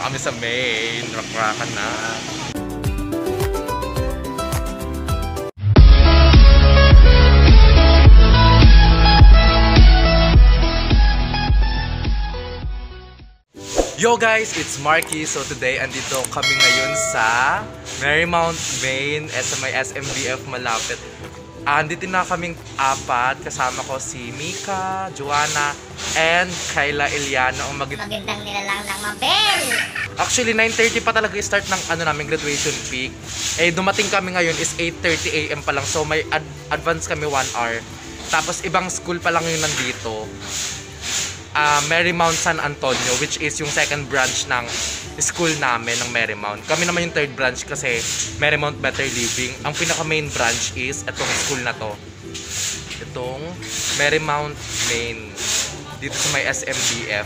na kami sa main. Rakrakan na. Yo guys, it's Marky. So today, andito kami ngayon sa Marymount, Maine, may SMBF malapit. Andito na kaming apat. Kasama ko si Mika, Joanna, and Kayla Eliana. Magandang nilalang ng Mabel! Actually, 9:30 pa talaga start ng namin graduation peak. Eh, dumating kami ngayon is 8:30 AM pa lang. So may advance kami 1 hour. Tapos ibang school pa lang yung nandito. Marymount San Antonio, which is yung second branch ng school namin ng Marymount. Kami naman yung third branch kasi Marymount Better Living. Ang pinaka main branch is itong school na to. Itong Marymount Maine. Dito sa may SMBF.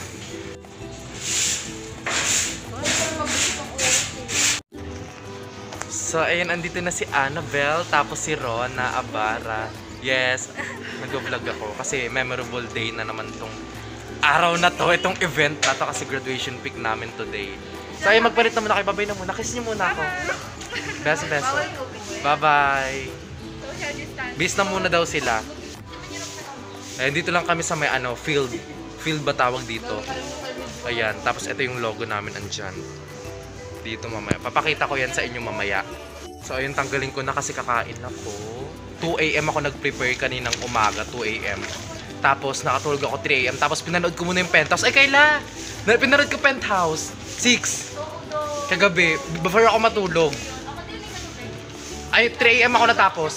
So ayun, andito na si Annabelle, tapos si Rona Abara. Yes, nag-vlog ako kasi memorable day na naman tong araw na to, itong event na to kasi graduation peak namin today. So ayun, magpalit na muna kayo, babay na muna. Kiss niyo muna ako. Beso. Bye-bye. Bis na muna daw sila. Ayun, dito lang kami sa may field. Field ba tawag dito? Ayan, tapos ito yung logo namin andyan. Dito mamaya. Papakita ko yan sa inyo mamaya. So ayun, tanggalin ko na kasi kakain ako. 2 AM ako nag-prepare kaninang umaga, 2 AM. Tapos nakatulog ako 3 AM. Tapos pinanood ko muna yung Penthouse. Ay, Kayla! Pinanood ko Penthouse. 6. Kagabi. Before ako matulog. Ay, 3 AM ako natapos.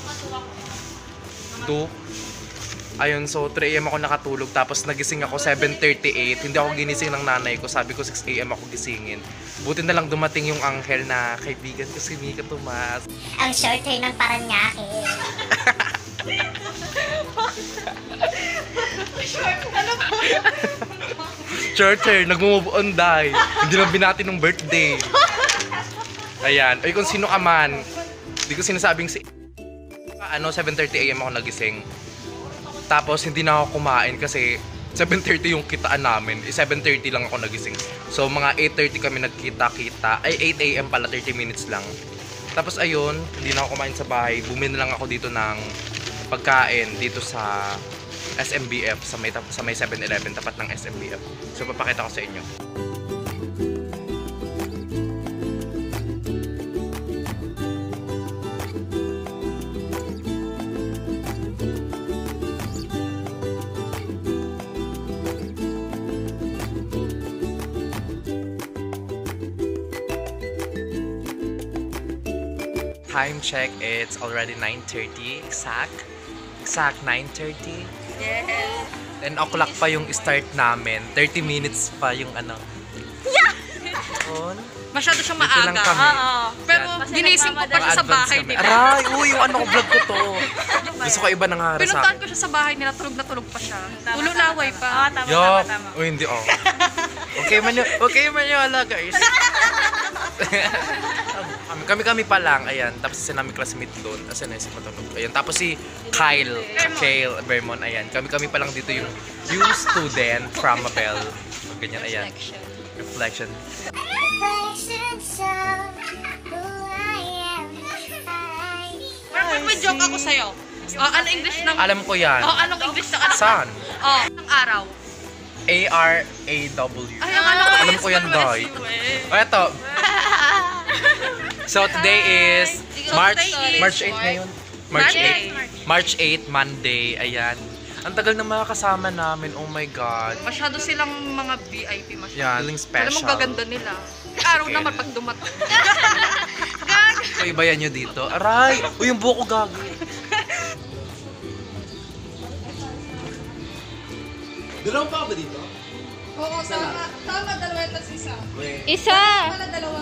2. Ayun, so 3 AM ako nakatulog. Tapos nagising ako 7:38. Hindi ako ginising ng nanay ko. Sabi ko 6 AM ako gisingin. Buti na lang dumating yung anghel na kaibigan ko si Mika Tomas. Ang short hair ng Paranaque. Short hair, nag-move on die. Hindi lang binati ng birthday. Ayan. Ay, kung sino ka man, hindi ko sinasabing 7:30 AM ako nagising. Tapos hindi na ako kumain kasi 7:30 yung kitaan namin. 7:30 lang ako nagising. So mga 8:30 kami nagkita-kita. Ay, 8 AM pala, 30 minutes lang. Tapos ayun, hindi na ako kumain sa bahay. Bumili na lang ako dito ng pagkain dito sa SMBF, sa may 7-Eleven, tapat ng SMBF. So papakita ko sa inyo. Time check, it's already 9:30 exact 9:30. Yes. 10 o'clock pa yung start namin. 30 minutes pa yung Yeah! Masyado siyang Dito lang maaga. kami. Pero ginising ko pa siya sa bahay nila. Aray! Uy, yung vlog ko to. Gusto ko iba nang harap sa Pinuntahan akin. ko siya sa bahay nila, tulog na tulog pa siya. Tulog laway pa. Yup! Uy, hindi Okay man yun, ala guys. Kami pa lang, ayan. Tapos isa namin classmate doon. Asan na si Matulog? Ayan. Tapos si Kyle Vermont, ayan. Kami pa lang dito yung student from Mabel. Ganyan, ayan. Reflection. Pero may joke ako sa'yo. Ano English ng... Alam ko yan. Anong English ng ano? Sun. Ng araw. ARAW. Ay, ang ano ko Alam ko yan, Doy. O, eto. So, today is March 8 ngayon. March 8, Monday. Ayan. Ang tagal na mga kasama namin. Oh my God. Masyado silang mga VIP masyado. Yeah, feeling special. Alam mo gaganda nila. Araw naman pag dumating. So, ibayan nyo dito. Aray! Uy, yung buko gago. Dalawang pa ba dito? Oo, tama. Dalawa ito sa isa. Isa! Wala dalawa.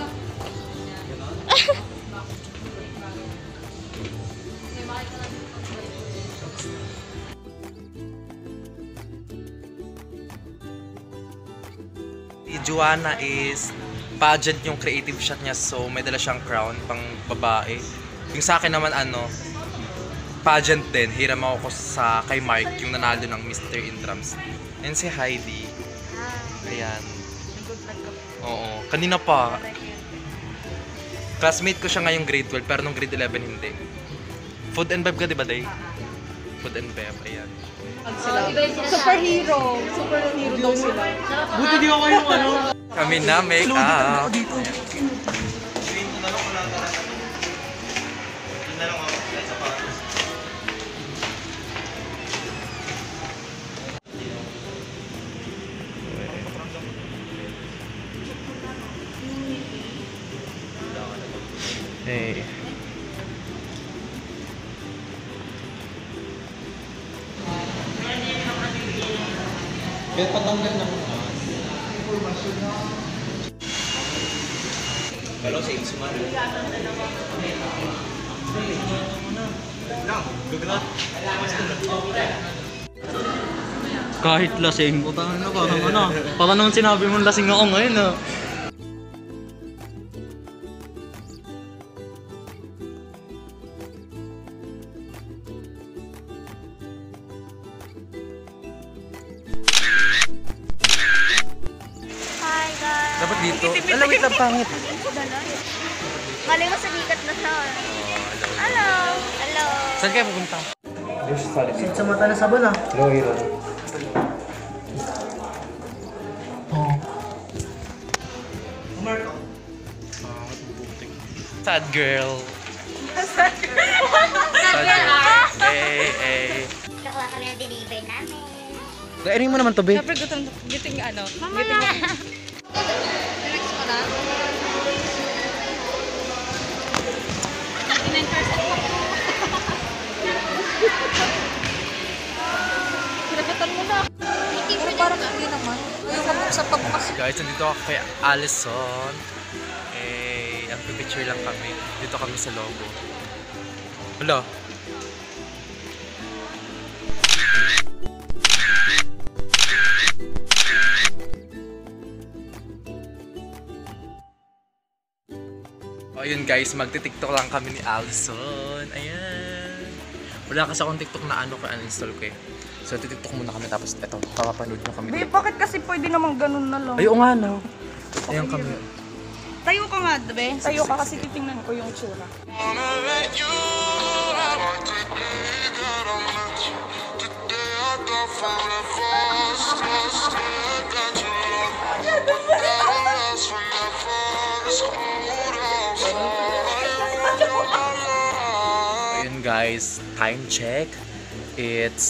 Si Joanna is pageant yung creative shot niya, so may dala siyang crown pang babae. Yung sa akin naman pageant din, hiram ako sa kay Mark, yung nanalo ng Mr. Intrams. And si Heidi. Ayan. Oo, kanina pa. Classmate ko siya ngayong grade 12, pero nung grade 11 hindi. Food and Bev ka, di ba, Day? Food and Bev, ayan. Superhero. Superhero daw sila. Buti di ako yung ano. Kami na make up. Hey. Kaya patanggal na mo. Pero sa X-Man. Kahit lasing, utang na parang ano. Parang naman sinabi mong lasing ako ngayon ah. Hi guys. Dapat dito. Alam, wait lang, pangit. Malay mo sa likat na siya. Hello. Hello. Saan kayo pupunta? Sa mata na sabon ah. Hello, hero. Sad girl. Sad girl. Hey, hey. Nakuha kami ng deliver namin. Kairin mo naman to, babe. Siyempre, giting ano. Mamaya. Relax mo na. Kinagatan mo na. Pero parang hindi naman. Yung sa pagbukas. Guys, nandito ako kay Allison. Ang picture lang kami. Dito kami sa logo. Hala. Ayun guys, magti-tiktok lang kami ni Allison. Ayan. Wala kasi akong TikTok na ano kaya uninstall ko eh. So titiktok muna kami tapos eto, papapanood nyo kami. Babe, bakit kasi pwede namang ganun na lang? Ay, oo nga no. Ayan kami. Tayo ka nga, diba? Tayo ka kasi titingnan ko yung tsura. Ayun guys, time check. It's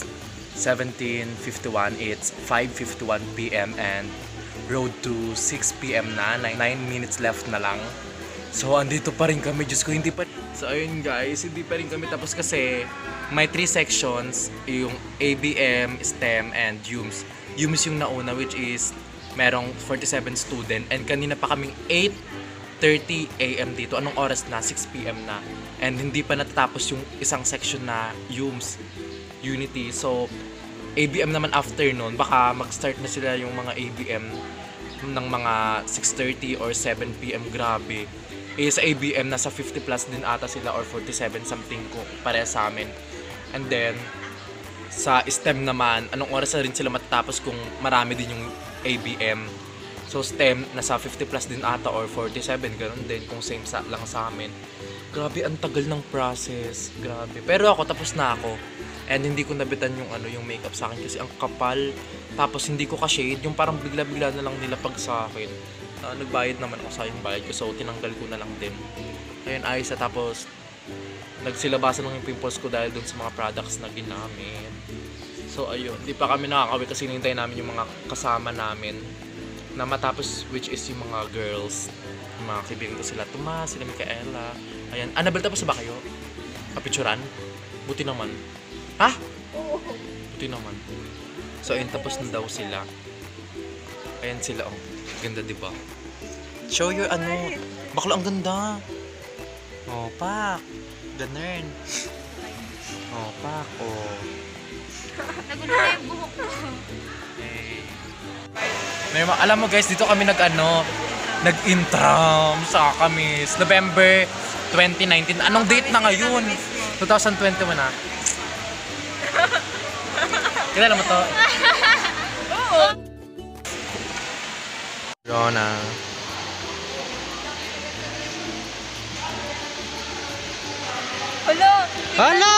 17:51. It's 5:51 p.m. and road to 6 p.m. na. 9 minutes left na lang. So, andito pa rin kami. Diyos ko, hindi pa. So, ayun guys, hindi pa rin kami. Tapos kasi, may 3 sections. Yung ABM, STEM, and UMS. UMS yung nauna, which is merong 47 student. And kanina pa kaming 8:30 a.m. dito. Anong oras na? 6 p.m. na. And hindi pa natatapos yung isang section na UMS, Unity. So, ABM naman after nun, baka mag-start na sila yung mga ABM ng mga 6:30 or 7 p.m. Grabe. Sa ABM, nasa 50 plus din ata sila or 47 something ko pare sa amin. And then, sa STEM naman, anong oras na rin sila matatapos kung marami din yung ABM. So STEM, nasa 50 plus din ata or 47, ganun din kung same lang sa amin. Grabe, ang tagal ng process. Grabe. Pero ako, tapos na ako. And hindi ko nabitan yung yung makeup sa akin kasi ang kapal. Tapos hindi ko ka-shade, yung parang bigla-bigla na lang nilapag sa akin. Nagbayad naman ako sa yung bayad ko, so tinanggal ko na lang din. Ayun, ayos na. Tapos nagsilabasan lang yung pimples ko dahil dun sa mga products na ginamit. So ayun, di pa kami nakakawi kasi hinintay namin yung mga kasama namin na matapos, which is yung mga girls. Yung mga kaibigan ko sila, Tomas, sila Micaela. Ayan, Annabelle, tapos ba kayo? Kapicturan? Buti naman. Ha? Oo. Buti naman. So ayun, tapos na daw sila. Ayan sila, oh. Ganda, di ba? Show your bakla, ang ganda. Oh, pak. Ganun. Oh, pak. Oh. Nagulo na yung buhok ko. Hey. Alam mo guys, dito kami nag-intram sa kami. November 2019. Anong date na ngayon? 2021 na. Kilala mo to? Oo. Rona. Hala!